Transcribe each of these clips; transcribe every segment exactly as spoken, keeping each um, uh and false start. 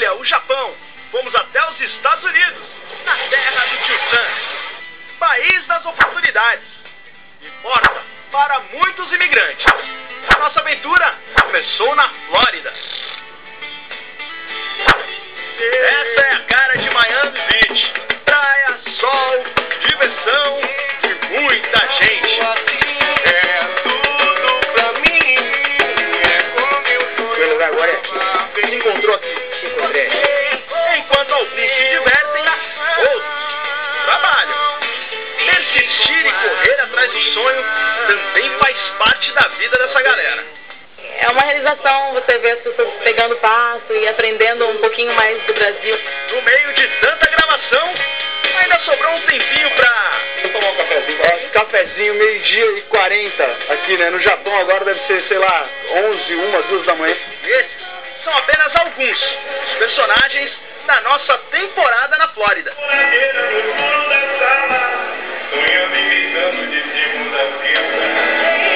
Rússia, o Japão, fomos até os Estados Unidos, na terra do Tio Sam, país das oportunidades e porta para muitos imigrantes. A nossa aventura começou na Flórida. Essa é a cara de Miami Beach. Praia, sol, diversão e muita gente. É tudo pra mim. É como eu sou. Meu lugar agora é aqui. Se encontrou aqui. Se encontrei aqui. Enquanto alguns se divertem, outros trabalham. Persistir e correr atrás do sonho também faz parte da vida dessa galera. É uma realização você ver as pessoas pegando passo e aprendendo um pouquinho mais do Brasil. No meio de tanta gravação, ainda sobrou um tempinho pra... Vou tomar um cafezinho. É, cafezinho, meio-dia e quarenta aqui, né? No Japão agora deve ser, sei lá, onze, uma, duas da manhã. Esses são apenas alguns dos personagens da nossa temporada na Flórida. Sonhando e gritando de segunda a quinta.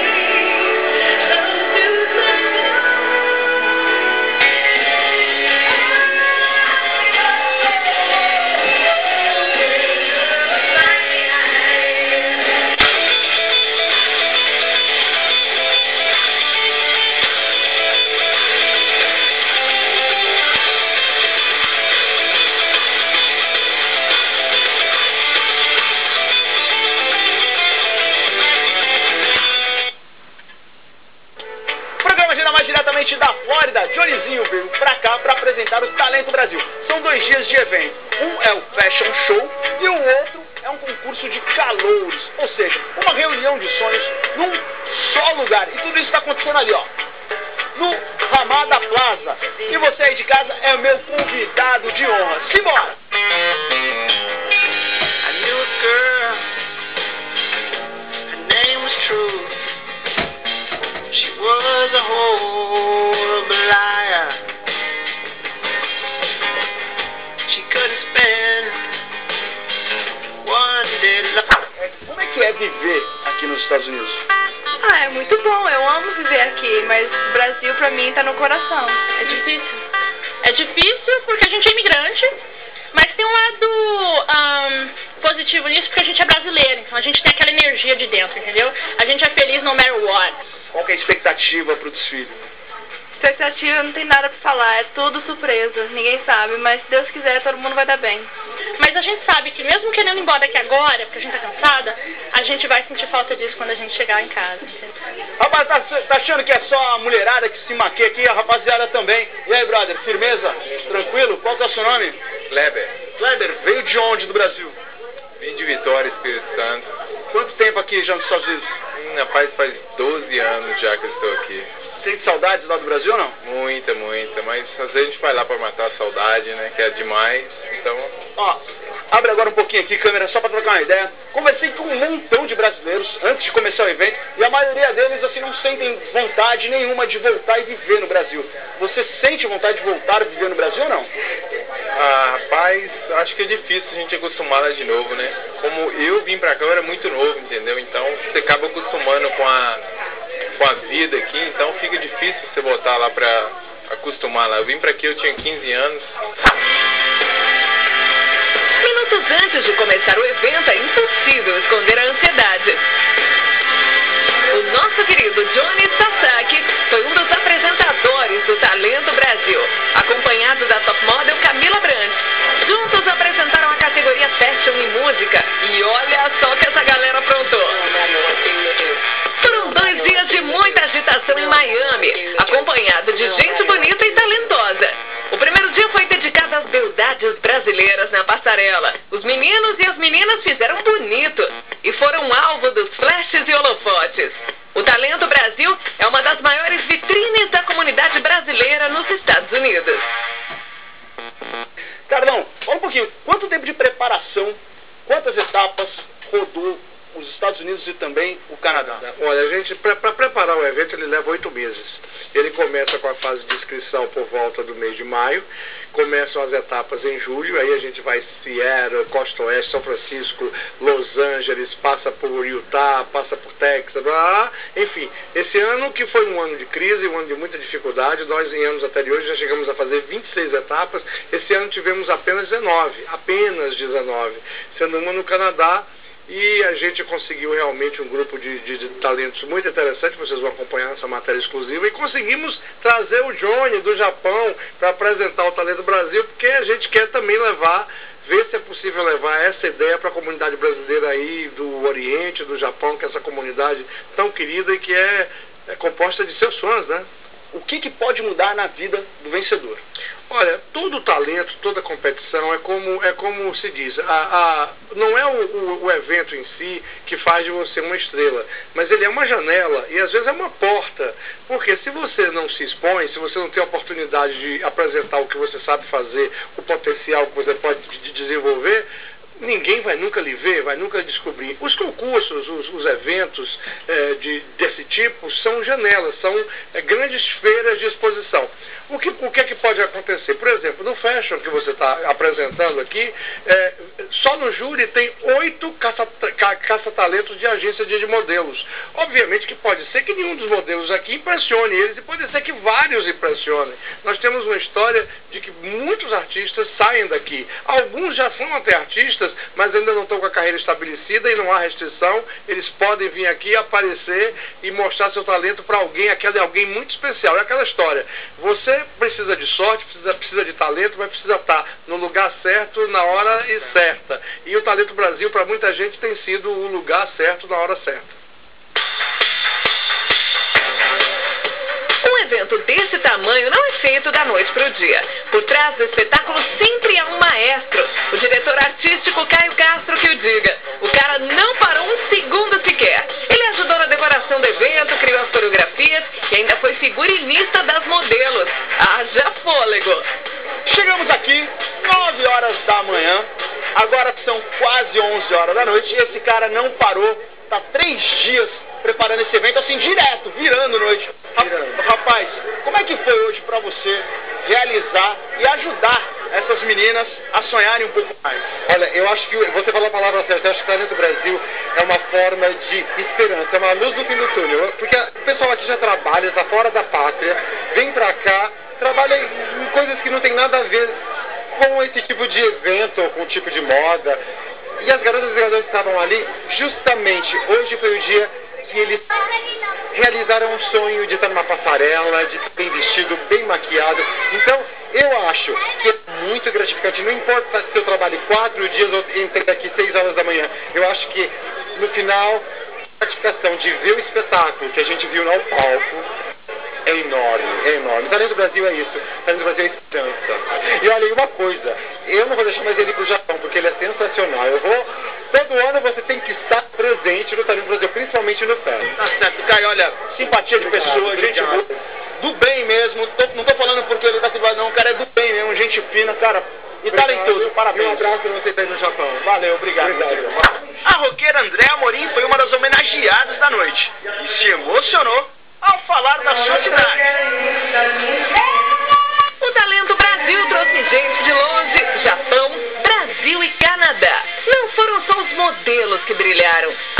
Da Flórida, Johnnyzinho veio pra cá pra apresentar o Talento Brasil. São dois dias de evento. Um é o Fashion Show e o outro é um concurso de calouros, ou seja, uma reunião de sonhos num só lugar. E tudo isso está acontecendo ali, ó, no Ramada Plaza. E você aí de casa é meu convidado de honra. Simbora! I knew a girl, her name was True. She was a horrible liar. She couldn't spend one day love. Como é que é viver aqui nos Estados Unidos? Ah, é muito bom, eu amo viver aqui, mas o Brasil pra mim tá no coração. É difícil. É difícil porque a gente é imigrante, mas tem um lado um, positivo nisso porque a gente é brasileiro, então a gente tem aquela energia de dentro, entendeu? A gente é feliz no matter what. Qual que é a expectativa pro desfile? Expectativa não tem nada pra falar, é tudo surpresa, ninguém sabe, mas se Deus quiser todo mundo vai dar bem. Mas a gente sabe que mesmo querendo ir embora daqui agora, porque a gente tá cansada, a gente vai sentir falta disso quando a gente chegar em casa. Rapaz, tá, tá achando que é só a mulherada que se maquia aqui, a rapaziada também. E aí, brother, firmeza? Tranquilo? Qual que é o seu nome? Kleber. Kleber, veio de onde do Brasil? Vim de Vitória, Espírito Santo. Quanto tempo aqui já nos Estados Unidos? Hum, rapaz, faz doze anos já que eu estou aqui. Sente saudades lá do Brasil ou não? Muita, muita, mas às vezes a gente vai lá pra matar a saudade, né, que é demais, então... Ó, abre agora um pouquinho aqui, câmera, só pra trocar uma ideia. Conversei com um montão de brasileiros antes de começar o evento e a maioria deles, assim, não sentem vontade nenhuma de voltar e viver no Brasil. Você sente vontade de voltar a viver no Brasil ou não? Ah, rapaz, acho que é difícil a gente acostumar lá de novo, né? Como eu vim pra cá, eu era muito novo, entendeu? Então você acaba acostumando com a... com a vida aqui, então fica difícil você voltar lá pra acostumar lá. Eu vim pra aqui, eu tinha quinze anos. Minutos antes de começar o evento, é impossível esconder a ansiedade. O nosso querido Johnny Sasaki foi um dos apresentadores do Talento Brasil, acompanhado da top model Camila Brandt. Juntos apresentaram a categoria Fashion e Música, e olha só que essa galera aprontou. Foram dois dias de muita agitação em Miami, acompanhado de gente bonita e talentosa. O primeiro dia foi dedicado às beldades brasileiras na passarela. Os meninos e as meninas fizeram bonito e foram alvo dos flashes e holofotes. O Talento Brasil é uma das maiores vitrines da comunidade brasileira nos Estados Unidos. Carlão, fala um pouquinho, quanto tempo de preparação, quantas etapas rodou os Estados Unidos e também o Canadá? Olha, a gente, para preparar o evento, ele leva oito meses. Ele começa com a fase de inscrição por volta do mês de maio, começam as etapas em julho, aí a gente vai Seattle, Costa Oeste, São Francisco, Los Angeles, passa por Utah, passa por Texas, blá, blá. Enfim, esse ano que foi um ano de crise, um ano de muita dificuldade, nós em anos anteriores já chegamos a fazer vinte e seis etapas, esse ano tivemos apenas dezenove, apenas dezenove, sendo uma no Canadá. E a gente conseguiu realmente um grupo de, de, de talentos muito interessante, vocês vão acompanhar essa matéria exclusiva, e conseguimos trazer o Johnny do Japão para apresentar o Talento Brasil, porque a gente quer também levar, ver se é possível levar essa ideia para a comunidade brasileira aí do Oriente, do Japão, que é essa comunidade tão querida e que é, é composta de seus fãs, né? O que, que pode mudar na vida do vencedor? Olha, todo talento, toda competição é como, é como se diz, a, a, não é o, o, o evento em si que faz de você uma estrela, mas ele é uma janela e às vezes é uma porta, porque se você não se expõe, se você não tem a oportunidade de apresentar o que você sabe fazer, o potencial que você pode de desenvolver, ninguém vai nunca lhe ver, vai nunca descobrir. Os concursos, os, os eventos é, de, desse tipo são janelas, são é, grandes feiras de exposição. O que, o que é que pode acontecer? Por exemplo, no Fashion que você está apresentando aqui, é, só no júri tem oito caça-talentos de agência de modelos. Obviamente que pode ser que nenhum dos modelos aqui impressione eles, e pode ser que vários impressionem. Nós temos uma história de que muitos artistas saem daqui. Alguns já são até artistas, mas ainda não estão com a carreira estabelecida e não há restrição. Eles podem vir aqui, aparecer e mostrar seu talento para alguém, aquele alguém muito especial. É aquela história. Você precisa de sorte, precisa, precisa de talento, mas precisa estar no lugar certo, na hora e certa. E o Talento Brasil, para muita gente, tem sido o lugar certo na hora certa. Um evento desse tamanho não é feito da noite para o dia. Por trás do espetáculo sempre há um maestro. O diretor artístico Caio Castro que o diga. O cara não parou um segundo sequer. Ele ajudou na decoração do evento, criou as coreografias e ainda foi figurinista das modelos. Haja fôlego! Chegamos aqui, nove horas da manhã, agora são quase onze horas da noite, e esse cara não parou, está três dias preparando esse evento, assim, direto, virando noite. Rapaz, como é que foi hoje para você realizar e ajudar essas meninas a sonharem um pouco mais? Olha, eu acho que você falou a palavra certa, eu acho que o Talento Brasil é uma forma de esperança, é uma luz no fim do túnel, porque o pessoal aqui já trabalha, está fora da pátria, vem pra cá, trabalha em coisas que não tem nada a ver com esse tipo de evento, ou com o tipo de moda, e as garotas e garotos estavam ali, justamente, hoje foi o dia que eles realizaram um sonho de estar numa passarela, de estar bem vestido, bem maquiado. Então, eu acho que é muito gratificante. Não importa se eu trabalhe quatro dias ou entrei aqui seis horas da manhã. Eu acho que, no final, a gratificação de ver o espetáculo que a gente viu no palco é enorme, é enorme. O Talento Brasil é isso. O Talento Brasil é esperança. E olha, e uma coisa, eu não vou deixar mais ele ir pro Japão, porque ele é sensacional. Eu vou... Todo ano você tem que estar presente no Talento Brasil, principalmente no fest. Tá certo, Caio, olha, simpatia de pessoa, gente boa, do bem mesmo. Tô, não tô falando porque ele tá se não, o cara é do bem mesmo, gente fina, cara, e talentoso, parabéns. Um abraço pra você aí no Japão. Valeu, obrigado. obrigado. A roqueira André Amorim foi uma das homenageadas da noite e se emocionou ao falar da sua cidade. O Talento Brasil trouxe gente de longe, Japão, Brasil e Canadá. Não foram só os modelos que brilharam.